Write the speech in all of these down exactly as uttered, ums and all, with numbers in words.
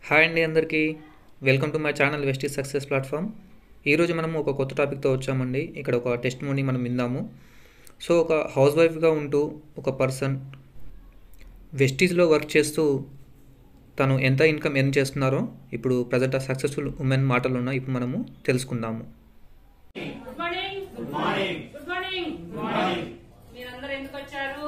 Hi అండి అందరికీ welcome to my channel Vestige success platform. ఈరోజు మనం ఒక కొత్త టాపిక్తో వచ్చామండి. ఇక్కడ ఒక టెస్ట్ మోనీ మనం విందాము. సో ఒక హౌస్ వైఫ్గా ఉంటూ ఒక పర్సన్ వెస్టీజ్లో వర్క్ చేస్తూ తను ఎంత ఇన్కమ్ ఎర్న్ చేస్తున్నారో ఇప్పుడు ప్రజెంట్ ఆ సక్సెస్ఫుల్ ఉమెన్ మాటలున్నా ఇప్పుడు మనము తెలుసుకుందాము. Good morning. Good morning. Good morning. Good morning. మీరందరూ ఎందుకు వచ్చారు?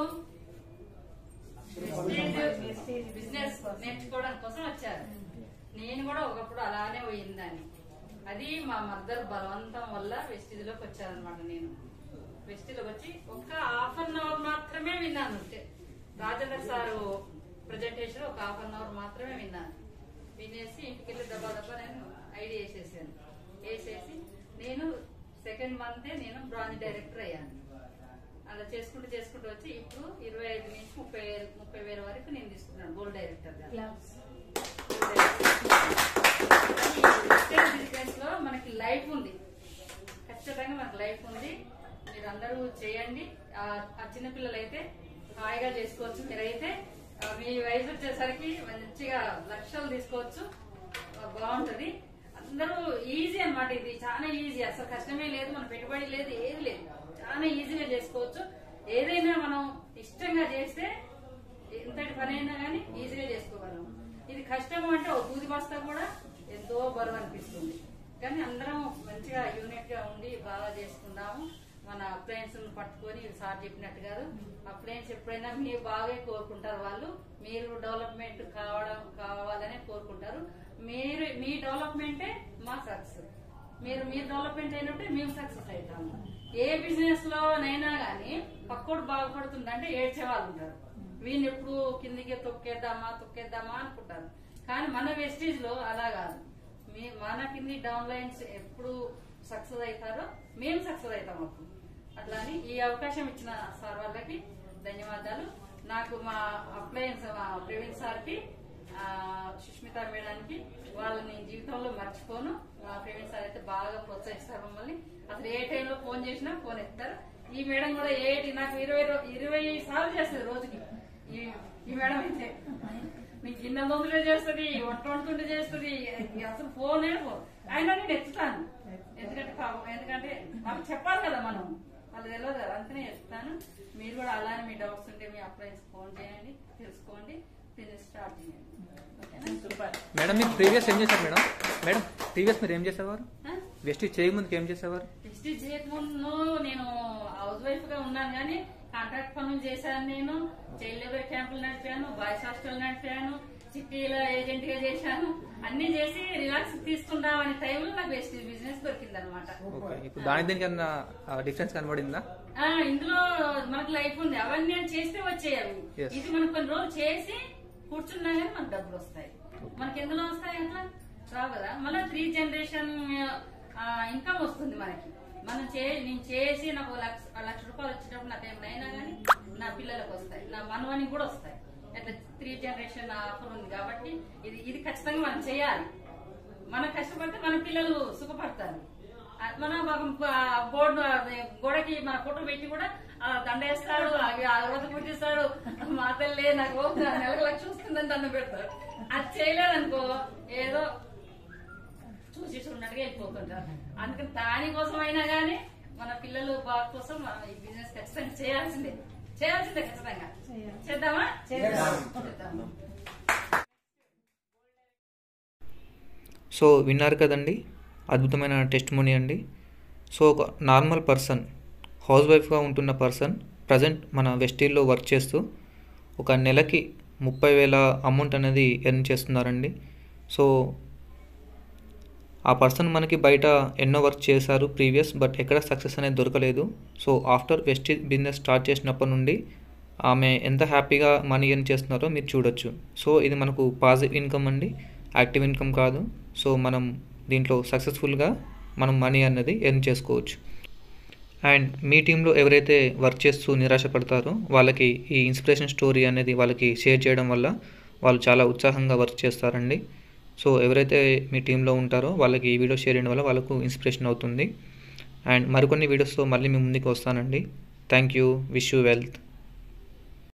బిజినెస్ నేర్చుకోవడం కోసం వచ్చారు. నేను కూడా ఒకప్పుడు అలానే పోయిందని, అది మా మదర్ బలవంతం వల్ల వెస్టీజ్ లోకి వచ్చారనమాట. నేను వెస్టీజ్ లోకి వచ్చి ఒక హాఫ్ అన్ అవర్ మాత్రమే విన్నాను. రాజేంద్ర సారు ప్రజెంటేషన్ ఒక హాఫ్ అన్ అవర్ మాత్రమే విన్నాను. వినేసి ఇంటికి వెళ్ళి దబ్బా దబ్బా నేను ఐడి వేసేసాను. వేసేసి నేను సెకండ్ మంతే నేను బ్రాంచ్ డైరెక్టర్ అయ్యాను. అలా చేసుకుంటూ చేసుకుంటూ వచ్చి ఇప్పుడు ఇరవై ఐదు నుంచి ముప్పై వేలు ముప్పై వేల వరకు నేను తీసుకున్నాను గోల్డ్ డైరెక్టర్ గా. బిజినెస్ లో మనకి లైఫ్ ఉంది, ఖచ్చితంగా మనకి లైఫ్ ఉంది. మీరు అందరూ చేయండి. ఆ చిన్నపిల్లలు అయితే హాయిగా చేసుకోవచ్చు. మీరైతే మీ వయసు వచ్చేసరికి మంచిగా లక్షలు తీసుకోవచ్చు, బాగుంటది. అందరూ ఈజీ అన్నమాట. ఇది చాలా ఈజీ, అసలు కష్టమే లేదు, మన పెట్టుబడి లేదు, ఏది లేదు, చాలా ఈజీగా చేసుకోవచ్చు. ఏదైనా మనం ఇష్టంగా చేస్తే ఎంతటి పని అయినా కానీ ఈజీగా చేసుకోగలం. ఇది కష్టం అంటే ఒక దూది బస్తా కూడా ఎంతో బరువు అనిపిస్తుంది. కానీ అందరం మంచిగా యూనిట్ గా ఉండి బాగా చేసుకుందాము. మన అప్లయన్స్ పట్టుకొని సార్ చెప్పినట్టు కాదు, అప్లయన్స్ ఎప్పుడైనా మీరు బాగా కోరుకుంటారు. వాళ్ళు మీరు డెవలప్మెంట్ కావడం కావాలనే కోరుకుంటారు. మీరు మీ డెవలప్మెంటే మా సక్సెస్. మీరు మీరు డెవలప్మెంట్ అయినట్టే మేము సక్సెస్ అవుతాము. ఏ బిజినెస్ లోనైనా గానీ పక్కోడు బాగుపడుతుందంటే ఏడ్చే వాళ్ళు ఉంటారు. వీళ్ళు ఎప్పుడు కిందికి తొక్కేద్దామా తొక్కేద్దామా అనుకుంటారు. కానీ మన వెస్టీజ్ లో అలా కాదు. మీ మన కింది డౌన్ లైన్స్ ఎప్పుడు సక్సెస్ అవుతారో మేము సక్సెస్ అవుతాం అప్పుడు. అట్లా అని ఈ అవకాశం ఇచ్చిన సార్ వాళ్ళకి ధన్యవాదాలు. నాకు మా అప్లయన్స్ మా ప్రవీణ్ సార్కి, సుష్మిత మేడానికి వాళ్ళని జీవితంలో మర్చిపోను. మా ప్రవీణ్ సార్ అయితే బాగా ప్రోత్సహిస్తారు మమ్మల్ని. అసలు ఏ టైంలో ఫోన్ చేసినా ఫోన్ ఎత్తారు. ఈ మేడం కూడా ఏ నాకు ఇరవై ఇరవై సార్లు చేస్తుంది రోజుకి. ఈ మేడం అయితే నీకు గిన్నె దొందులే చేస్తుంది, వంట వండుతుంటే చేస్తుంది, అసలు ఫోనే ఫోన్. అయినా నేను ఎత్తుతాను, ఎందుకంటే ఎందుకంటే వాళ్ళకి చెప్పాలి కదా, మనం వాళ్ళు తెలియదు కదా, అంతనే ఎత్తుతాను. మీరు కూడా అలానే మీ డౌట్స్ ఉంటే మీ అప్లయన్స్ ఫోన్ చేయండి, తెలుసుకోండి, బిజినెస్ స్టార్ట్ చేయండి. మేడం మీరు ప్రీవియస్ ఏం చేశారు? మేడం మేడం ప్రీవియస్ మీరు ఏం చేసేవారు? వెస్టీజ్ చేయకముందుకు ఏం చేసేవారు? వెస్టీజ్ చేయకముందు నేను హౌస్ వైఫ్ గా ఉన్నాను, కానీ కాంట్రాక్ట్ పనులు చేశాను. నేను చైల్డ్ లేబర్ క్యాంపులు నడిపాను, బాయ్స్ హాస్టల్ నడిపాను, చిట్టీల ఏజెంట్ గా చేశాను. అన్ని చేసి రిలాక్స్ తీసుకుందాం అనే టైంలో నాకు వెస్టీజ్ బిజినెస్ దొరికింది అనమాట. దాని దీనికి డిఫరెన్స్ కనబడిందా? ఇందులో మనకు లైఫ్ ఉంది, అవన్నీ చేస్తే వచ్చేయాలి. ఇది మనం కొన్ని రోజులు చేసి కూర్చున్నా కానీ మనకు డబ్బులు వస్తాయి. మనకి ఎందులో వస్తాయి అట్లా రావు కదా. మళ్ళీ త్రీ జనరేషన్ ఇన్కమ్ వస్తుంది మనకి. మనం చే నేను చేసి నాకు లక్ష లక్ష రూపాయలు వచ్చేటప్పుడు నాకు ఏమైనా కానీ నా పిల్లలకు వస్తాయి, నా మనవానికి కూడా వస్తాయి. అట్లా త్రీ జనరేషన్ ఆఫర్ ఉంది కాబట్టి ఇది ఇది ఖచ్చితంగా మనం చేయాలి. మనం కష్టపడితే మన పిల్లలు సుఖపడతారు. మన బోర్డు గోడకి మన ఫోటో పెట్టి కూడా దండ వేస్తాడు, రోజు పూజిస్తాడు, మా తల్లి నాకు నెలకు లక్ష వస్తుందని దండ పెడతాడు. అది చేయలేదనుకో ఏదో చూసి చూడట్టుగా వెళ్ళిపోతుంటారు. అందుకని దానికోసం అయినా గానీ మన పిల్లలు బాగు కోసం మనం ఈ బిజినెస్ ఖచ్చితంగా చేయాల్సిందే చేయాల్సిందే ఖచ్చితంగా చేద్దామా? చేద్దాం. సో విన్నారు కదండి, అద్భుతమైన టెస్ట్ మోనీ అండి. సో ఒక నార్మల్ పర్సన్, హౌస్ వైఫ్గా ఉంటున్న పర్సన్ ప్రజెంట్ మన వెస్టీజ్లో వర్క్ చేస్తూ ఒక నెలకి ముప్పై వేల అమౌంట్ అనేది ఎర్న్ చేస్తున్నారండి. సో ఆ పర్సన్ మనకి బయట ఎన్నో వర్క్ చేశారు ప్రీవియస్, బట్ ఎక్కడ సక్సెస్ అనేది దొరకలేదు. So after Vestige business start చేసినప్పటి నుండి ఆమె ఎంత హ్యాపీగా మనీ ఎర్న్ చేస్తున్నారో మీరు చూడొచ్చు. సో ఇది మనకు పాజిటివ్ ఇన్కమ్ అండి, యాక్టివ్ ఇన్కమ్ కాదు. సో మనం దీంట్లో సక్సెస్ఫుల్గా మనం మనీ అన్నది ఎర్న్ చేసుకోవచ్చు. అండ్ మీ టీంలో ఎవరైతే వర్క్ చేస్తూ నిరాశపడతారో వాళ్ళకి ఈ ఇన్స్పిరేషన్ స్టోరీ అనేది వాళ్ళకి షేర్ చేయడం వల్ల వాళ్ళు చాలా ఉత్సాహంగా వర్క్ చేస్తారండి. సో ఎవరైతే మీ టీంలో ఉంటారో వాళ్ళకి ఈ వీడియో షేర్ చేయడం వల్ల వాళ్ళకు ఇన్స్పిరేషన్ అవుతుంది. అండ్ మరికొన్ని వీడియోస్తో మళ్ళీ మీ ముందుకు వస్తానండి. Thank you. Wish you wealth.